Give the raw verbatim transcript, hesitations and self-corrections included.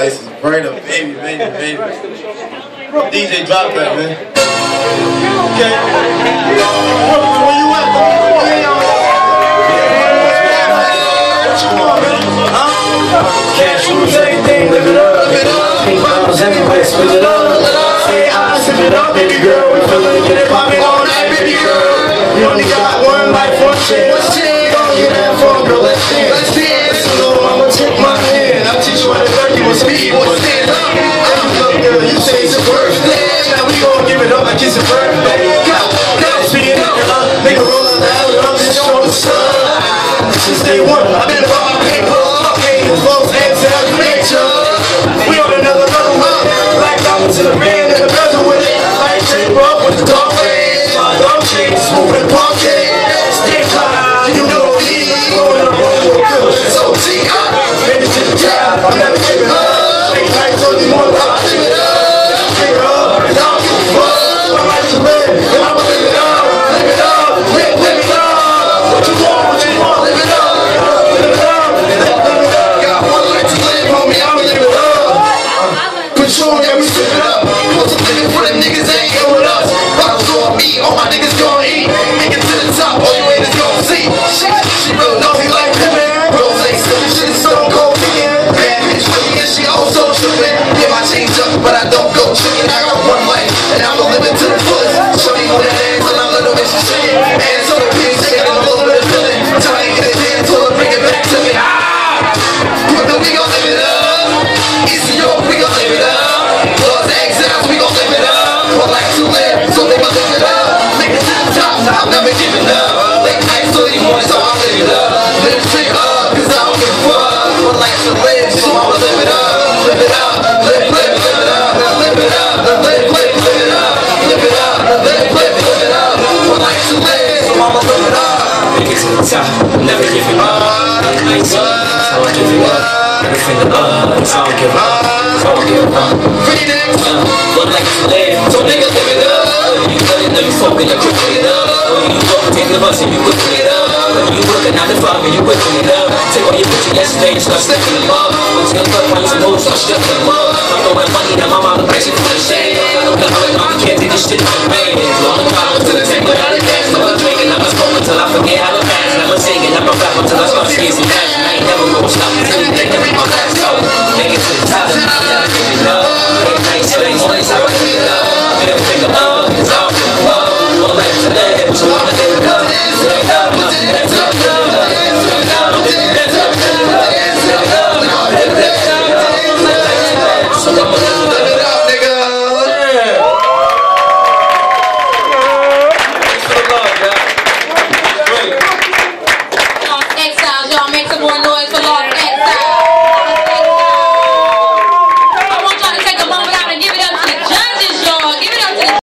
license. Burn up, baby, baby, baby. D J, drop that, man. Okay. Where you at, bro? What you want, man? Huh? Cash rules everything, live it up. Pink bottles everywhere, spill it up. Say I sip it up, baby girl. We feelin' get it poppin' all night, baby girl. You only got one life, one chance. Get that for a girl, let's dance. Let's dance. So I'ma take my hand. I'll teach you how to work. You a speed boy, stand up. I'm good, girl. You say it's a birthday. Now we gon' give it up like it's a birthday. Go, go, speed up. Make a roll down, love and show the sun. Since day one, I've been about my paper. Okay, the folks and tell you nature. We on another level with it. Black diamonds in the band and the bezel with it. Light tape up with the dark face. My dog chain, smooth and parquet. Stay fly, you know. I'm never giving up. Straight nights on the morning, I'm giving up. Pick up, and I don't give a fuck. My life to live, and I'ma live it up. Live it up, live, live it up. What you want, what you want, live it up. Live it up, live, live it up. Got one life to live, homie, I'ma live it up. Control, yeah, we slip it up. Put some living for them niggas that ain't here with us. Bottles on me, all my niggas gon' eat. Make it to the top, all you haters gon' see. She, she real nosy like women. Rose ain't slipping, shit is so cold. She also trippin', yeah, my change up, but I don't go trickin'. I got one life, and I'ma live it to the fullest. Show me what that is, and I'm little bitch shaking. Hands on the pigs, shaking, I'm a little bit of feeling. Till I get it in, till I bring it back to me. Ah! Brooklyn, we gon' live it up. East York, we gon' live it up. Los Angeles, we gon' live it up. One life to live, so they gon' live it up. Make it to the top, I'm never giving up. Late nights, early mornings, so I'll live it up. Live straight up, cause I don't give a fuck. One life to live, so I'ma live it up. Live it up, live, live, live it up, live it up, live, live, live it up, live it up, live, live, live it up. One life to live, so I'ma live it up. Make it to the top, never giving up. I ain't seen it, so I give it up. Everything to up, so I don't give up. So I don't give up. Freedom, one life to live, so nigga live it up. You cut it, then you fucking, you quick it up. When you walk, take the bus and you whip it up. When you working out the fuck and you whipping it up. Take all your pictures yesterday and start sticking them up. When you cut when you move, start stripping them up. I'm throwing money that my mama brings it for the shade. I know that my mama can't take this shit from me. Long time to the tank without a dance. No I'm drinking, I'm a smoking till I forget how to dance. Never singing, I'm a rapper till I start squeezing that. I ain't never gonna stop until you think every